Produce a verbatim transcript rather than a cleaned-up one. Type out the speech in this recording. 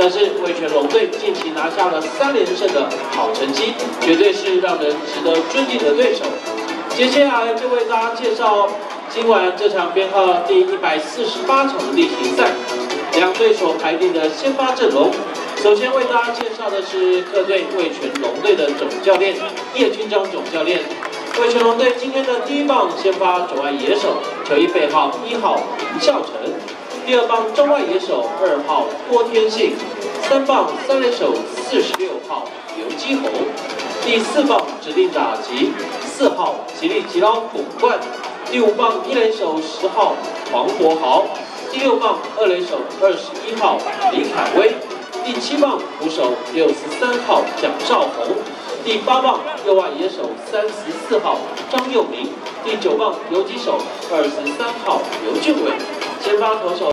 但是味全龙队近期拿下了三连胜的好成绩，绝对是让人值得尊敬的对手。接下来就为大家介绍今晚这场编号第一百四十八场的例行赛，两对手排定的先发阵容。首先为大家介绍的是客队味全龙队的总教练叶军章总教练。味全龙队今天的第一棒先发左外野手球衣背号一号林孝成，第二棒中外野手二号郭天信，三棒三垒手四十六号刘基宏，第四棒指定打击四号吉利吉捞巩冠，第五棒一垒手十号黄国豪，第六棒二垒手二十一号李凯威，第七棒捕手六十三号蒋少红，第八棒右外野手三十四号张佑明，第九棒游击手二十三号刘俊伟，先发投手。